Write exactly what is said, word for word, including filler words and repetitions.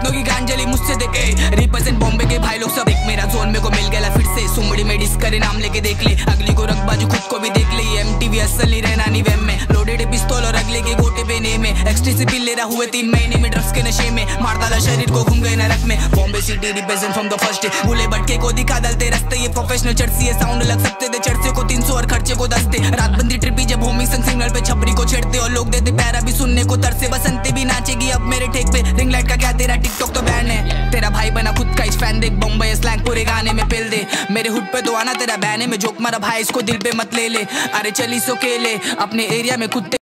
दोनों की गांजली मुझसे देखे। रिप्रेजेंट बॉम्बे के भाई लोग सब एक मेरा जोन में को मिल गया फिर से। सुमड़ी में डिस करे नाम लेके देख ले, अगली को रख बाजू खुद को भी देख ले। एमटीवी असल नहीं रहना नहीं वेम में, लोडेड पिस्तौल और अगले के गोटे पे ने में। एक्सटेसी पिल ले रहा हुए तीन महीने में ड्रग्स के नशे में, मार डाला शरीर को घूम गए नरक में। Bombay city represent from the first, भूले भटके को दिखा डालते रास्ते। ये प्रोफेशनल चर्ची है, साउंड लग सकते थे चर्चे को तीन सौ और खर्चे को दस दे। रात बंदी ट्रिपी जब होमिंग संग सिग्नल पे छपरी को छेड़ते और लोग देते पैरा भी सुनने को तरसे। बसंती भी नाचेगी अब मेरे ठेक पे, रिंग लाइट का क्या तेरा टिकटॉक तो बैन है। तेरा भाई बना खुद का इस फैन देख, बॉम्बे स्लैंग पूरे गाने में पेल दे। मेरे हुड पे तो आना तेरा बैन है, मैं जोक मारा भाई इसको दिल पे मत ले ले। अरे चली सो केले अपने एरिया में कुत्ते